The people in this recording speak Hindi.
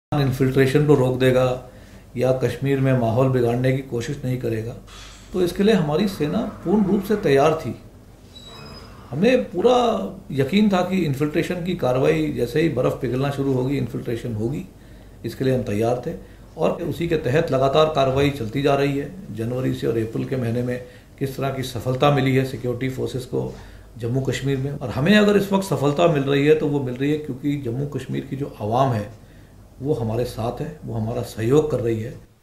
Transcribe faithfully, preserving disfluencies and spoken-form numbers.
इन्फिल्ट्रेशन को रोक देगा या कश्मीर में माहौल बिगाड़ने की कोशिश नहीं करेगा, तो इसके लिए हमारी सेना पूर्ण रूप से तैयार थी। हमें पूरा यकीन था कि इन्फिल्ट्रेशन की कार्रवाई जैसे ही बर्फ़ पिघलना शुरू होगी, इन्फिल्ट्रेशन होगी, इसके लिए हम तैयार थे और उसी के तहत लगातार कार्रवाई चलती जा रही है। जनवरी से और अप्रैल के महीने में किस तरह की सफलता मिली है सिक्योरिटी फोर्सेस को जम्मू कश्मीर में, और हमें अगर इस वक्त सफलता मिल रही है तो वो मिल रही है क्योंकि जम्मू कश्मीर की जो आवाम है वो हमारे साथ है, वो हमारा सहयोग कर रही है।